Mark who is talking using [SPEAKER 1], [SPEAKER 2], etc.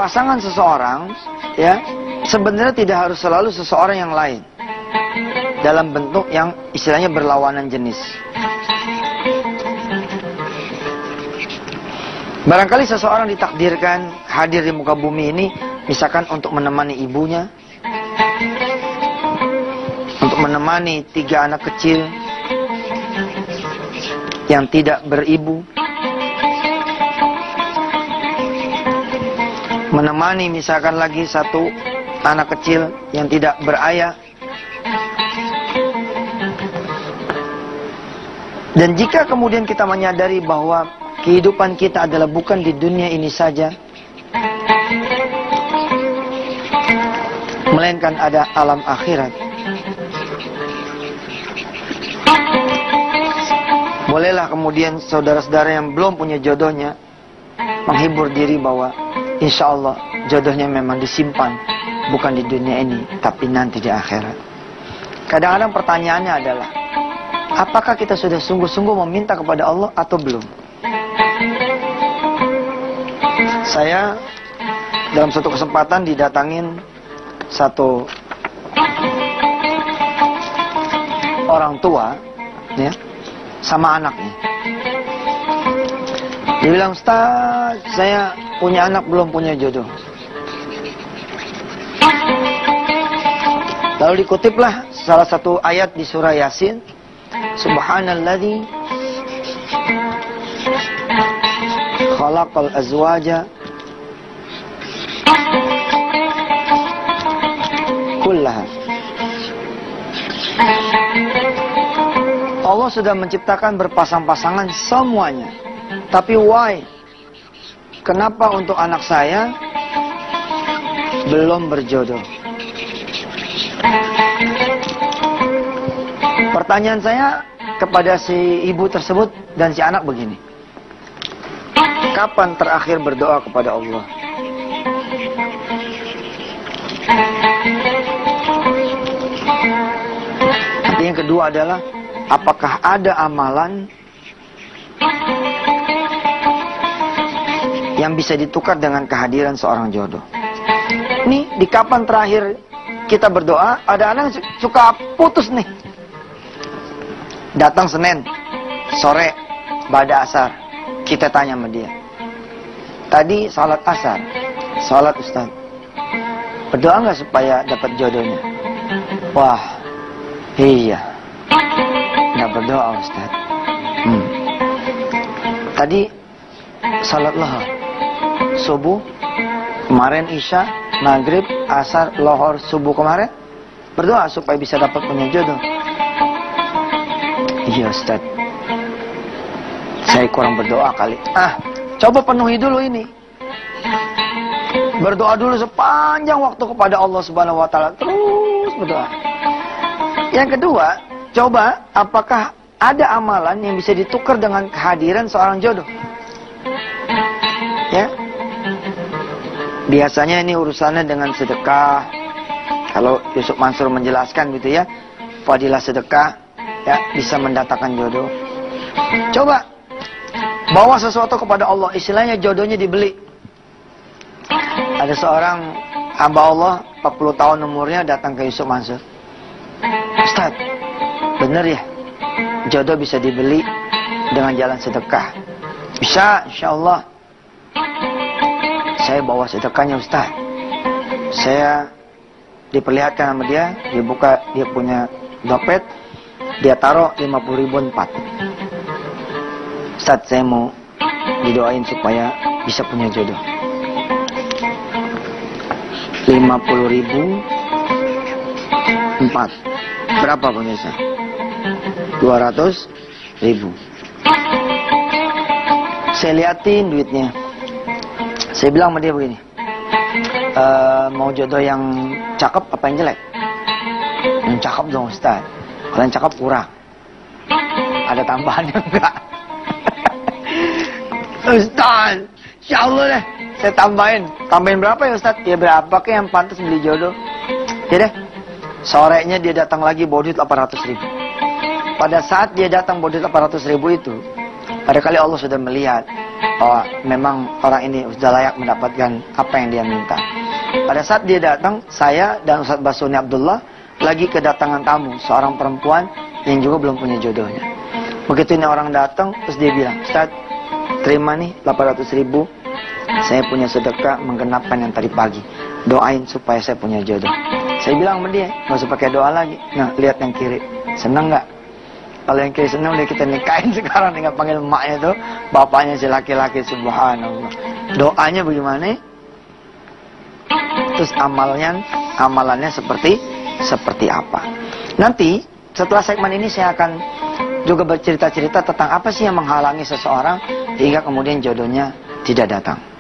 [SPEAKER 1] pasangan seseorang, ya, sebenarnya tidak harus selalu seseorang yang lain dalam bentuk yang istilahnya berlawanan jenis. Barangkali seseorang ditakdirkan hadir di muka bumi ini, misalkan untuk menemani ibunya, untuk menemani 3 anak kecil yang tidak beribu, menemani misalkan lagi 1 anak kecil yang tidak berayah. Dan jika kemudian kita menyadari bahwa kehidupan kita adalah bukan di dunia ini saja, melainkan ada alam akhirat, bolehlah kemudian saudara-saudara yang belum punya jodohnya menghibur diri bahwa insya Allah jodohnya memang disimpan bukan di dunia ini, tapi nanti di akhirat. Kadang-kadang pertanyaannya adalah, apakah kita sudah sungguh-sungguh meminta kepada Allah atau belum? Saya dalam suatu kesempatan didatangin satu orang tua, ya, sama anaknya. Dia bilang, "Ustaz, saya punya anak belum punya jodoh." Lalu dikutiplah salah satu ayat di surah Yasin, Subhanalladzi khalaqal azwaja kullaha. Allah sudah menciptakan berpasang-pasangan semuanya. Tapi why? Kenapa untuk anak saya belum berjodoh? Pertanyaan saya kepada si ibu tersebut dan si anak begini. Kapan terakhir berdoa kepada Allah? Yang kedua adalah, apakah ada amalan yang bisa ditukar dengan kehadiran seorang jodoh? Nih, di kapan terakhir kita berdoa? Ada anak suka putus nih. Datang Senin, sore, ba'da asar. Kita tanya sama dia. Tadi salat asar, salat Ustaz. Berdoa nggak supaya dapat jodohnya? Wah, iya. Nggak berdoa Ustaz. Tadi salat lohor, subuh, kemarin isya, maghrib, asar, lohor, subuh kemarin. Berdoa supaya bisa dapat punya jodoh. Iya Ustaz, saya kurang berdoa kali. Coba penuhi dulu ini. Berdoa dulu sepanjang waktu kepada Allah Subhanahu wa taala. Terus berdoa. Yang kedua, coba apakah ada amalan yang bisa ditukar dengan kehadiran seorang jodoh? Ya. Biasanya ini urusannya dengan sedekah. Kalau Yusuf Mansur menjelaskan gitu ya, fadilah sedekah ya bisa mendatangkan jodoh. Coba bawa sesuatu kepada Allah, istilahnya jodohnya dibeli. Ada seorang hamba Allah 40 tahun umurnya datang ke Yusuf Mansur. Ustaz, bener ya jodoh bisa dibeli dengan jalan sedekah? Bisa, insya-Allah. Saya bawa sedekahnya Ustaz. Saya diperlihatkan sama dia, dia buka, dia punya dompet, dia taruh 50.000 4. Ustaz, saya mau didoain supaya bisa punya jodoh. 50.000 4. Berapa pemirsa? 200.000. Saya liatin duitnya. Saya bilang sama dia begini, mau jodoh yang cakep apa yang jelek? Yang cakep dong Ustaz. Kalau yang cakep kurang. Ada tambahannya enggak? Ustaz, insya Allah deh, saya tambahin. Tambahin berapa ya Ustaz? Ya berapa ke yang pantas beli jodoh? Ya deh, sorenya dia datang lagi bawa duit 800.000. Pada saat dia datang bawa duit 800.000 itu, pada kali Allah sudah melihat oh memang orang ini sudah layak mendapatkan apa yang dia minta. Pada saat dia datang, saya dan Ustaz Basuni Abdullah lagi kedatangan tamu, seorang perempuan yang juga belum punya jodohnya. Begitu ini orang datang, terus dia bilang, Ustaz, terima nih 800.000, saya punya sedekah menggenapkan yang tadi pagi. Doain supaya saya punya jodoh. Saya bilang sama dia, nggak usah pakai doa lagi. Nah, lihat yang kiri, senang nggak? Kalau yang kiri senang, udah kita nikahin sekarang, tinggal panggil emaknya tuh, bapaknya si laki-laki, subhanallah. Doanya bagaimana? Terus amalannya seperti apa? Nanti setelah segmen ini saya akan juga bercerita-cerita tentang apa sih yang menghalangi seseorang hingga kemudian jodohnya tidak datang.